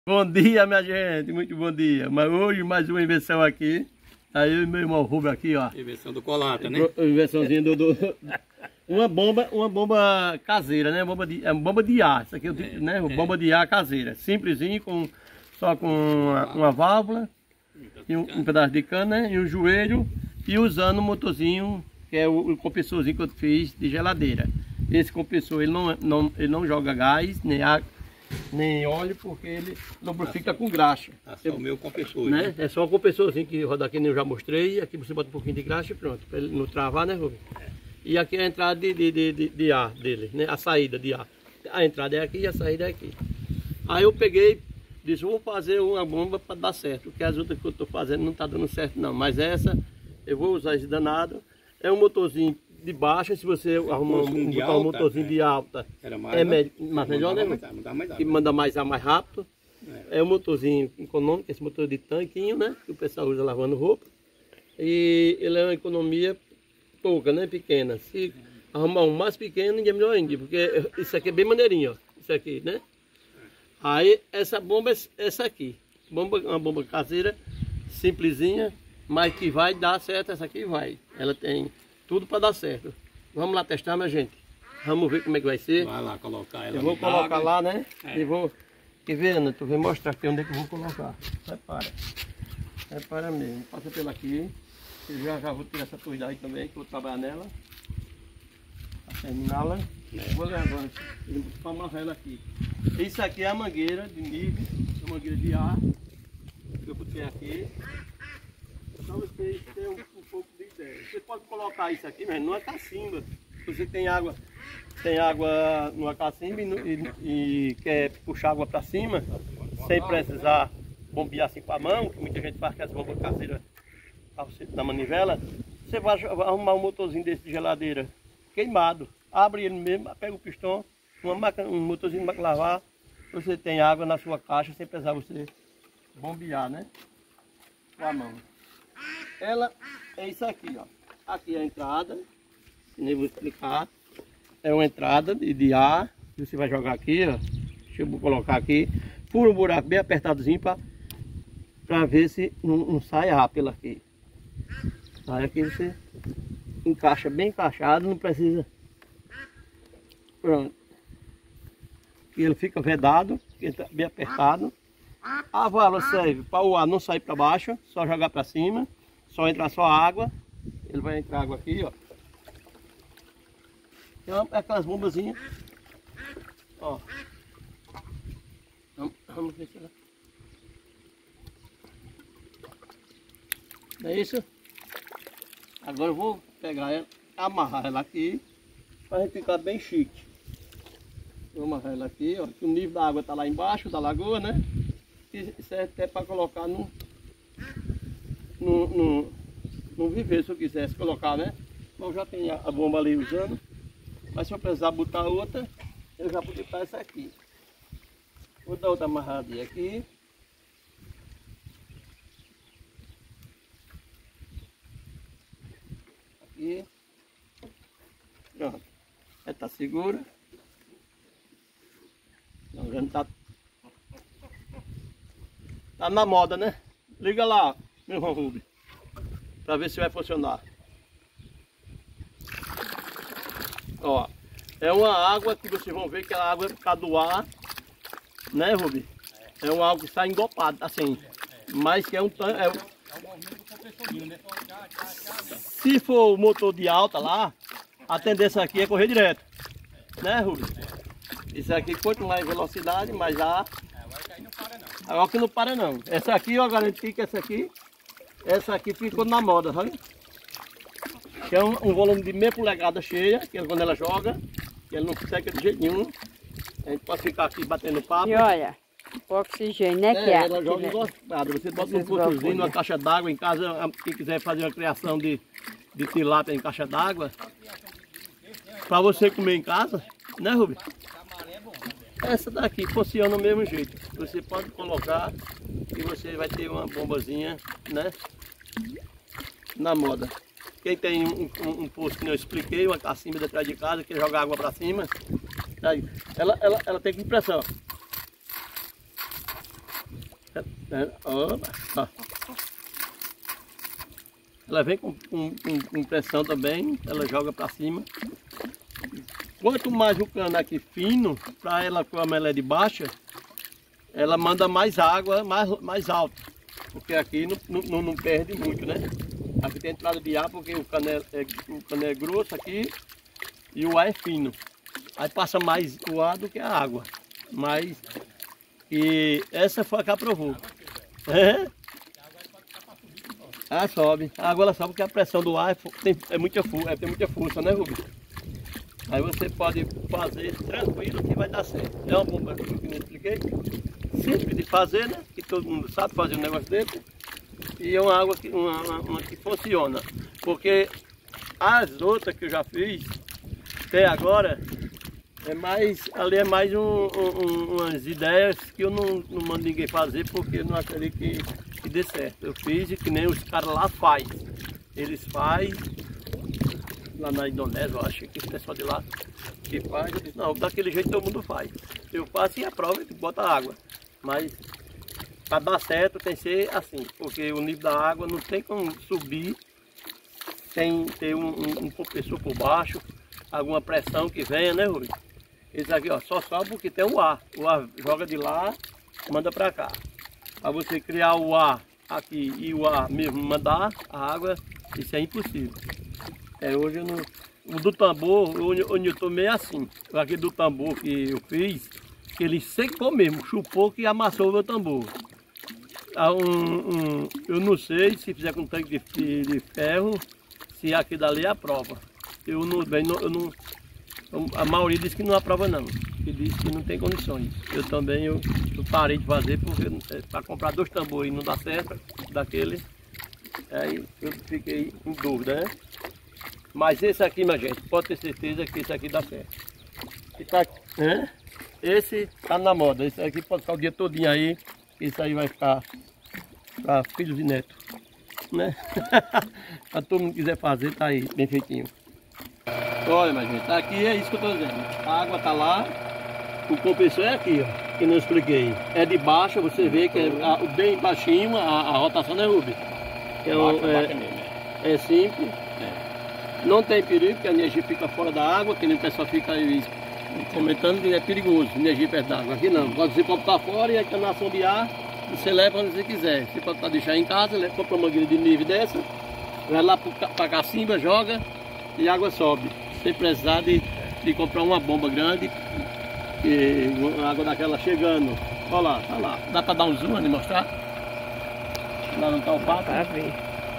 Bom dia, minha gente, muito bom dia. Mas hoje mais uma invenção aqui. Aí eu e meu irmão Rubio aqui, ó. Invenção do Colata, né? Invençãozinha uma bomba caseira, né? Bomba de ar. Isso aqui né? Bomba de ar caseira. Simplesinho, só com uma válvula e um pedaço de cana, né? E um joelho e usando um motorzinho, que é o compressorzinho que eu fiz de geladeira. Esse compressor ele não joga gás, nem óleo, porque ele lubrifica com graxa. Só o meu compressor, né? É só um compressorzinho que roda aqui, eu já mostrei. Aqui você bota um pouquinho de graxa e pronto, para ele não travar, né, Rubio? E aqui é a entrada de ar dele, né? A saída de ar. A entrada é aqui e a saída é aqui. Aí eu peguei, disse, vou fazer uma bomba para dar certo, porque as outras que eu estou fazendo não está dando certo não. Mas essa, eu vou usar esse danado. É um motorzinho de baixa, se você arrumar um motorzinho de alta, mais melhor, né? Que manda mais ar mais rápido. É um motorzinho econômico, esse motor de tanquinho, né? Que o pessoal usa lavando roupa. E ele é uma economia pouca, né? Pequena. Se arrumar um mais pequeno, é melhor ainda, porque isso aqui é bem maneirinho, ó. Isso aqui, né? Aí essa bomba é essa aqui. Uma bomba caseira, simplesinha, mas que vai dar certo. Essa aqui vai. Ela tem tudo para dar certo. Vamos lá testar, minha gente. Vamos ver como é que vai ser. Vai lá colocar ela. Eu vou colocar lá, né? E vou... Quer ver, Ana? Tu vem mostrar aqui onde é que eu vou colocar. Repara mesmo. Passa pela aqui. Eu já vou tirar essa torre daí também, que eu vou trabalhar nela. Para terminá-la. Vou levar para amarrar ela aqui. Isso aqui é a mangueira de nível, a mangueira de ar que eu botei aqui. Para vocês terem um pouco de ideia. Você pode colocar isso aqui, mas numa cacimba. Se você tem água numa cacimba e quer puxar água para cima, sem precisar bombear assim com a mão, que muita gente faz com as bombas caseiras na manivela, você vai arrumar um motorzinho desse de geladeira queimado. Abre ele mesmo, pega o pistão, um motorzinho de máquina lavar, você tem água na sua caixa sem precisar você bombear, né? Com a mão. Ela é isso aqui, ó. Aqui é a entrada, nem vou explicar. É uma entrada de ar, que você vai jogar aqui, ó. Deixa eu colocar aqui. Fura um buraco bem apertadozinho para ver se não sai ar pela aqui. Aí aqui você encaixa bem encaixado, não precisa. Pronto. E ele fica vedado, porque está bem apertado. A válvula serve para o ar não sair para baixo, só jogar para cima, só entrar só água. Ele vai entrar água aqui, ó. Então, é aquelas bombazinhas. Ó. Vamos ver se ela... Não é isso? Agora eu vou pegar ela, amarrar ela aqui, para ficar bem chique. Vou amarrar ela aqui, ó. O nível da água está lá embaixo da lagoa, né? E serve até para colocar no viveiro, se eu quisesse colocar, né? Eu já tenho a bomba ali usando, mas se eu precisar botar outra, eu já vou botar essa aqui. Vou dar outra amarradinha aqui. Aqui. Pronto. Ela está segura. Então já não está... Tá na moda, né? Liga lá, meu irmão Rubio, para ver se vai funcionar. Ó, é uma água que vocês vão ver que a água é por causa do ar, né, Rubio? É uma água que está engopada, assim, mas que é um tanque. Se for o motor de alta lá, a tendência aqui é correr direto, né, Rubio? Isso aqui, quanto mais velocidade, mais ar. Agora que não para não. Essa aqui eu garanti que essa aqui ficou na moda, sabe? Que é um volume de meia polegada cheia, que quando ela joga, que ele não seca de jeito nenhum. A gente pode ficar aqui batendo papo. E olha, o oxigênio, né? Que ela joga engostada. Você bota um poçozinho numa caixa d'água em casa, quem quiser fazer uma criação de tilápia em caixa d'água, para você comer em casa, né, Rubio? Essa daqui funciona do mesmo jeito. Você pode colocar e você vai ter uma bombazinha, né? Na moda. Quem tem um poço que eu expliquei, uma cacimba atrás de casa, que joga água para cima, ela tem que pressão. Ó. Ela vem com pressão também, ela joga para cima. Quanto mais o cano aqui fino, para ela, como ela é de baixa, ela manda mais água, mais alto. Porque aqui não perde muito, né? Aqui tem entrada de ar porque o cano é grosso aqui e o ar é fino. Aí passa mais o ar do que a água. Mas e essa foi a que aprovou. É? Ah, sobe. A água ela sobe porque a pressão do ar tem muita força, né, Rubens? Aí você pode fazer tranquilo que vai dar certo. É uma bomba que eu expliquei. Simples de fazer, né? Que todo mundo sabe fazer um negócio desse. E é uma água uma que funciona. Porque as outras que eu já fiz até agora, ali é mais umas ideias que eu não mando ninguém fazer porque eu não acredito que dê certo. Eu fiz e que nem os caras lá fazem. Eles fazem, lá na Indonésia, eu acho que esse pessoal de lá que faz, eu disse, não, daquele jeito todo mundo faz. Eu faço e aprovo e boto água. Mas para dar certo tem que ser assim, porque o nível da água não tem como subir sem ter um compressor por baixo, alguma pressão que venha, né, Rui? Esse aqui, ó, só sobe porque tem o ar. O ar joga de lá, manda para cá. Para você criar o ar aqui e o ar mesmo mandar a água, isso é impossível. Hoje eu não... O do tambor, onde eu tomei assim. Aqui do tambor que eu fiz, que ele secou mesmo, chupou que amassou o meu tambor. Eu não sei se fizer com tanque de ferro, se aqui dali é a prova. A maioria diz que não aprova não, que diz que não tem condições. Eu também eu parei de fazer porque para comprar 2 tambores não dá certo daquele. Aí eu fiquei em dúvida, né? Mas esse aqui, minha gente, pode ter certeza que esse aqui dá certo. E tá, né? Esse tá na moda, esse aqui pode ficar o dia todinho aí, esse aí vai ficar para filhos e netos, né? Para todo mundo quiser fazer, tá aí, bem feitinho. Olha, minha gente, aqui é isso que eu estou dizendo. A água está lá, o compressor é aqui, ó, que não expliquei. É de baixo, você vê que é bem baixinho, a rotação, né, Rubens? É simples. Não tem perigo, porque a energia fica fora da água, que nem o pessoal fica aí comentando que é perigoso, energia perto d'água. Aqui não, você pode estar fora e a canação de ar, você leva onde você quiser. Você pode deixar em casa, compra uma mangueira de nível dessa, vai lá para a cacimba, joga e a água sobe. Sem precisar de comprar uma bomba grande, e a água daquela chegando. Olha lá, tá lá. Dá para dar um zoom e mostrar? Lá não está o papo. Para ver.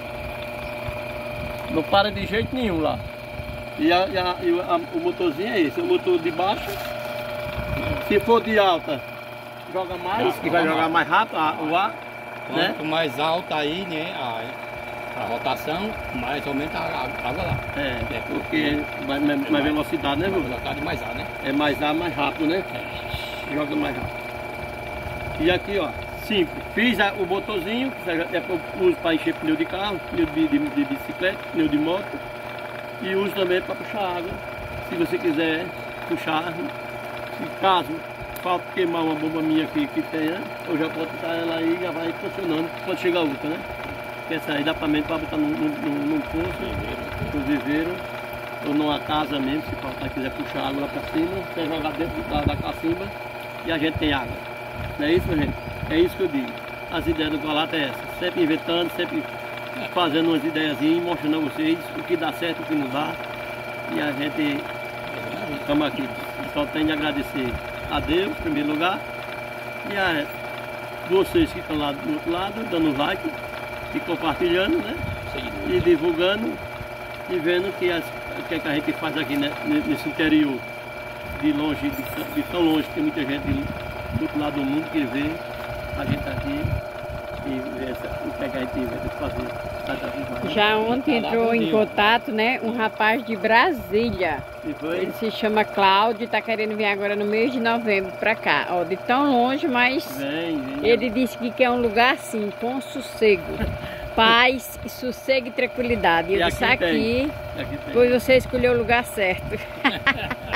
Não para de jeito nenhum lá. E o motorzinho é esse, o motor de baixo. Se for de alta, joga mais, que vai jogar mais rápido o ar. Quanto mais alta aí, né, a rotação, mais aumenta a água lá. Porque mais velocidade, né, Rubens? Velocidade mais ar, né? É mais ar, mais rápido, né? Joga mais rápido. E aqui, ó, simples. Fiz o motorzinho, que eu uso para encher pneu de carro, pneu de bicicleta, pneu de moto. E uso também para puxar água. Se você quiser puxar, caso falta queimar uma bomba minha aqui que tenha, eu já posso botar ela aí e já vai funcionando. Pode chegar outra, né? Essa aí dá para botar num poço, no viveiro, ou numa casa mesmo, se faltar quiser puxar água lá para cima, você jogar dentro da cacimba e a gente tem água. Não é isso, gente? É isso que eu digo. As ideias do Colato é essa, sempre inventando, sempre fazendo umas ideiazinhas, mostrando a vocês o que dá certo, o que não dá. E a gente estamos aqui. Só tem de agradecer a Deus, em primeiro lugar, e a vocês que estão lá do outro lado, dando like e compartilhando, né? E divulgando e vendo o que a gente faz aqui, né? Nesse interior, de longe, de tão longe, que tem muita gente do outro lado do mundo que vê a gente aqui e vê o que a gente vai fazer. Já ontem entrou em contato, né, um rapaz de Brasília. Ele se chama Cláudio e está querendo vir agora no mês de novembro para cá. Ó, de tão longe, mas ele disse que quer um lugar assim, com sossego. Paz, sossego e tranquilidade. Eu disse aqui, pois você escolheu o lugar certo.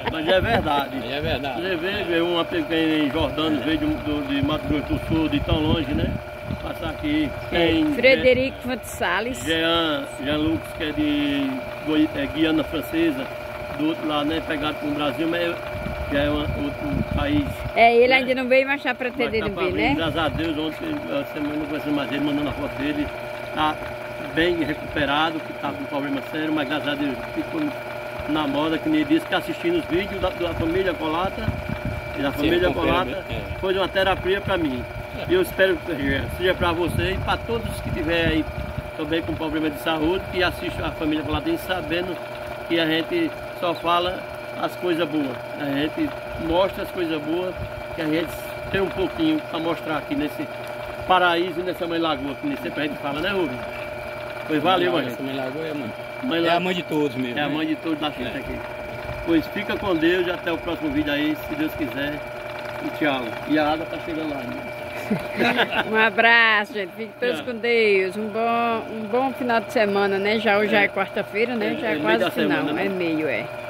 Mas é verdade. É verdade. Você vê uma pequena em Jordano, veio de Mato Grosso do Sul, de tão longe, né? Passar aqui. Tem Frederico Fontes Salles. Jean Lucas, que é de Guiana Francesa, do outro lado, né? Pegado com o Brasil, mas já é outro país. Ele né? ainda não veio, mas está pretendendo vir, né? Graças a Deus, ontem semana não conheci mais ele, mandando a foto dele. Está bem recuperado, que está com problema sério, mas graças a Deus ficou na moda, que nem disse, que assistindo os vídeos da família Colata, e da família Colata, foi uma terapia para mim. E eu espero que seja para você e para todos que tiverem aí também com problema de saúde, que assistam a família Colatense sabendo que a gente só fala as coisas boas. A gente mostra as coisas boas, que a gente tem um pouquinho para mostrar aqui nesse paraíso e nessa Mãe Lagoa, que nem sempre a gente fala, né, Rubens? Pois valeu, mãe. Essa Mãe Lagoa é a mãe de todos mesmo. É a mãe de todos da gente aqui. Pois fica com Deus e até o próximo vídeo aí, se Deus quiser. E tchau. E a água tá chegando lá, né? Um abraço, gente. Fiquem todos com Deus. Um bom final de semana, né? Hoje já é quarta-feira, né? Já é quase final. Semana, né? É meio,